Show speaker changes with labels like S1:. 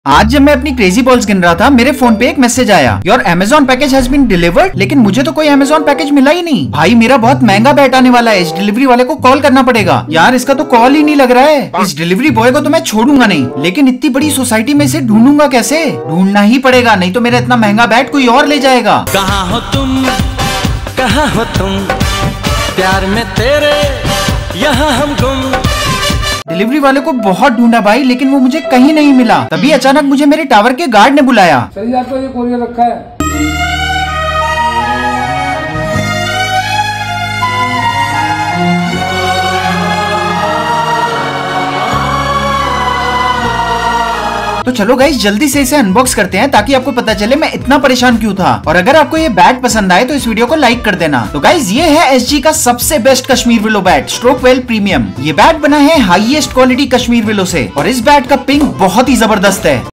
S1: आज जब मैं अपनी क्रेजी बॉल्स गिन रहा था, मेरे फोन पे एक मैसेज आया, your Amazon package has been delivered. लेकिन मुझे तो कोई अमेजॉन पैकेज मिला ही नहीं। भाई मेरा बहुत महंगा बैट आने वाला है, इस डिलीवरी वाले को कॉल करना पड़ेगा। यार इसका तो कॉल ही नहीं लग रहा है। इस डिलीवरी बॉय को तो मैं छोड़ूंगा नहीं, लेकिन इतनी बड़ी सोसाइटी में इसे ढूंढूंगा कैसे? ढूंढना ही पड़ेगा, नहीं तो मेरा इतना महंगा बैट कोई और ले जाएगा।
S2: कहाँ हो तुम, कहाँ हो तुम, प्यार में तेरे यहाँ हम गुम।
S1: डिलीवरी वाले को बहुत ढूंढा भाई, लेकिन वो मुझे कहीं नहीं मिला। तभी अचानक मुझे मेरे टावर के गार्ड ने बुलाया।
S3: सही आपको ये कोरियर रखा है।
S1: तो चलो गाइस जल्दी से इसे अनबॉक्स करते हैं, ताकि आपको पता चले मैं इतना परेशान क्यों था। और अगर आपको ये बैट पसंद आए तो इस वीडियो को लाइक कर देना। तो गाइस ये है एसजी का सबसे best Kashmir willow bat, stroke well premium. ये बैट बना है हाईएस्ट क्वालिटी कश्मीर विलो से, और इस बैट का पिंग बहुत ही जबरदस्त है।